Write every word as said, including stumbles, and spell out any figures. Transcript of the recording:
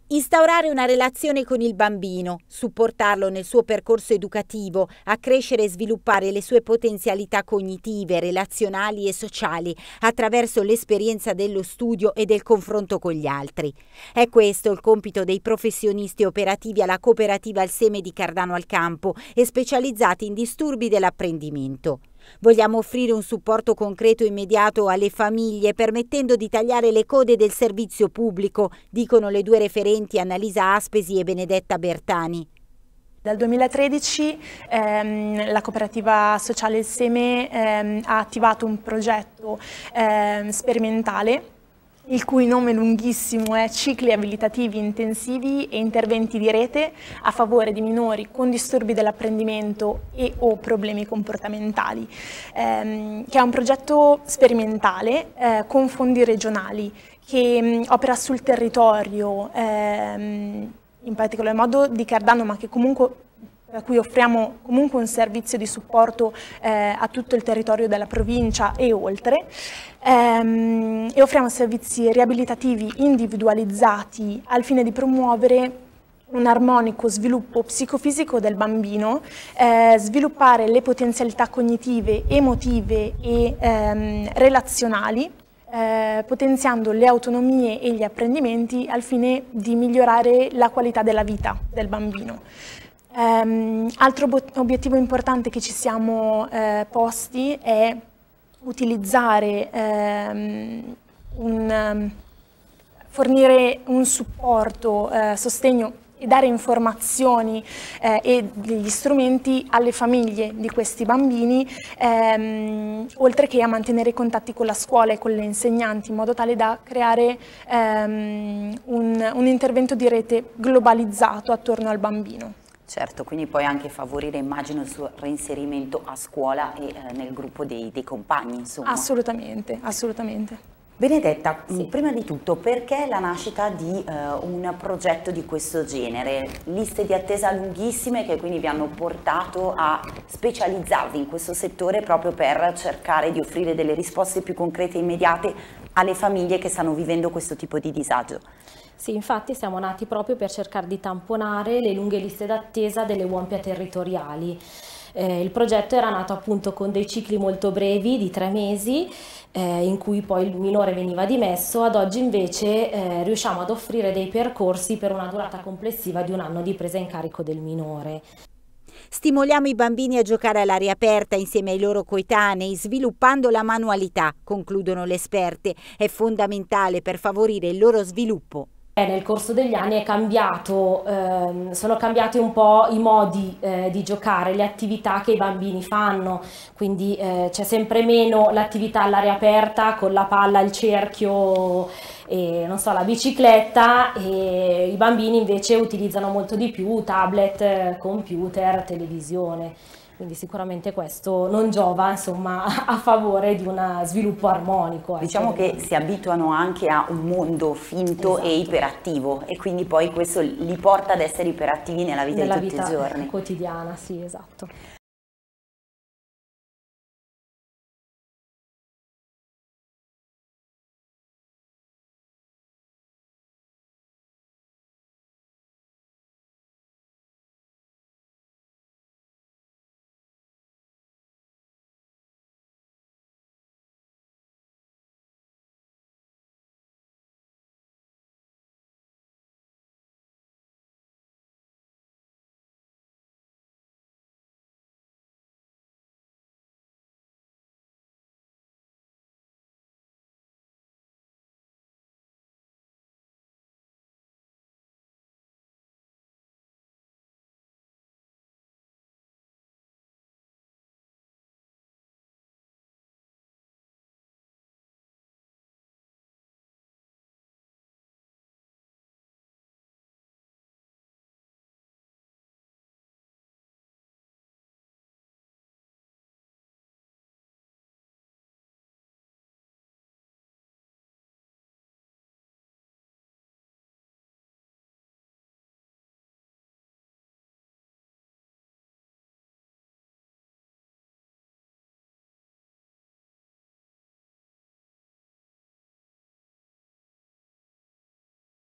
Instaurare una relazione con il bambino, supportarlo nel suo percorso educativo, accrescere e sviluppare le sue potenzialità cognitive, relazionali e sociali attraverso l'esperienza dello studio e del confronto con gli altri. È questo il compito dei professionisti operativi alla cooperativa Il Seme di Cardano al Campo e specializzati in disturbi dell'apprendimento. Vogliamo offrire un supporto concreto e immediato alle famiglie, permettendo di tagliare le code del servizio pubblico, dicono le due referenti Annalisa Aspesi e Benedetta Bertani. Dal duemilatredici ehm, la cooperativa sociale Il Seme ehm, ha attivato un progetto ehm, sperimentale, il cui nome lunghissimo è Cicli abilitativi intensivi e interventi di rete a favore di minori con disturbi dell'apprendimento e o problemi comportamentali, ehm, che è un progetto sperimentale eh, con fondi regionali che mh, opera sul territorio, ehm, in particolar modo di Cardano, ma che comunque per cui offriamo comunque un servizio di supporto eh, a tutto il territorio della provincia e oltre, ehm, e offriamo servizi riabilitativi individualizzati al fine di promuovere un armonico sviluppo psicofisico del bambino, eh, sviluppare le potenzialità cognitive, emotive e ehm, relazionali, Eh, potenziando le autonomie e gli apprendimenti al fine di migliorare la qualità della vita del bambino. Um, altro obiettivo importante che ci siamo eh, posti è utilizzare, um, un, um, fornire un supporto, eh, sostegno e dare informazioni eh, e degli strumenti alle famiglie di questi bambini, ehm, oltre che a mantenere i contatti con la scuola e con le insegnanti, in modo tale da creare ehm, un, un intervento di rete globalizzato attorno al bambino. Certo, quindi poi anche favorire, immagino, il suo reinserimento a scuola e eh, nel gruppo dei, dei compagni, insomma. Assolutamente, assolutamente. Benedetta, Sì. prima di tutto, perché la nascita di eh, un progetto di questo genere? Liste di attesa lunghissime che quindi vi hanno portato a specializzarvi in questo settore proprio per cercare di offrire delle risposte più concrete e immediate alle famiglie che stanno vivendo questo tipo di disagio. Sì, infatti siamo nati proprio per cercare di tamponare le lunghe liste d'attesa delle U O M P A territoriali. Eh, il progetto era nato appunto con dei cicli molto brevi di tre mesi eh, in cui poi il minore veniva dimesso. Ad oggi invece eh, riusciamo ad offrire dei percorsi per una durata complessiva di un anno di presa in carico del minore. Stimoliamo i bambini a giocare all'aria aperta insieme ai loro coetanei, sviluppando la manualità, concludono le esperte. È fondamentale per favorire il loro sviluppo. Nel corso degli anni è cambiato, ehm, sono cambiati un po' i modi eh, di giocare, le attività che i bambini fanno, quindi eh, c'è sempre meno l'attività all'aria aperta con la palla, il cerchio e non so, la bicicletta, e i bambini invece utilizzano molto di più tablet, computer, televisione. Quindi sicuramente questo non giova, insomma, a favore di un sviluppo armonico. Diciamo che si abituano anche a un mondo finto, esatto, e iperattivo, e quindi poi questo li porta ad essere iperattivi nella vita nella di tutti vita i giorni. quotidiana, sì, esatto.